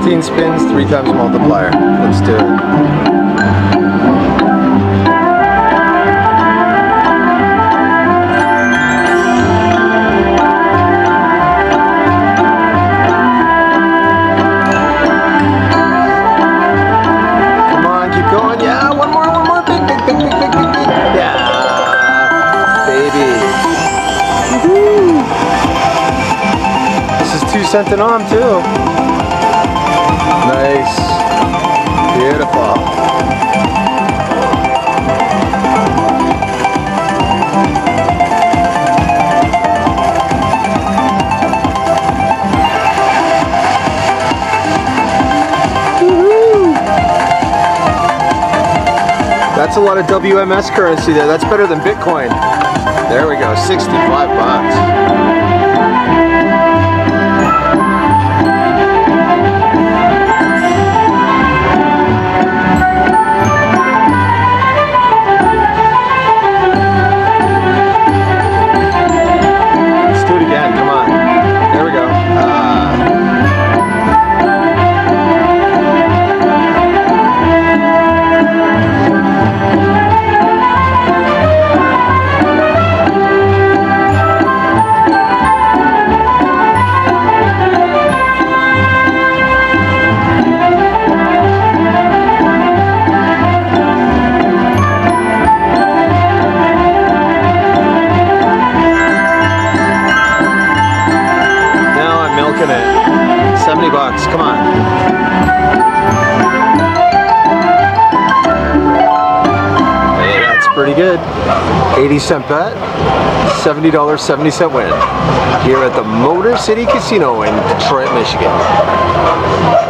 15 spins, 3 times multiplier. Let's do it. Come on, keep going. Yeah, one more. Big. Yeah, baby. Woohoo! This is 2 cent and on too. Nice. Beautiful. Woohoo! That's a lot of WMS currency there. That's better than Bitcoin. There we go, 65 bucks. It. 70 bucks, come on. Hey, that's pretty good. 80-cent bet, $70, 70-cent win. Here at the Motor City Casino in Detroit, Michigan.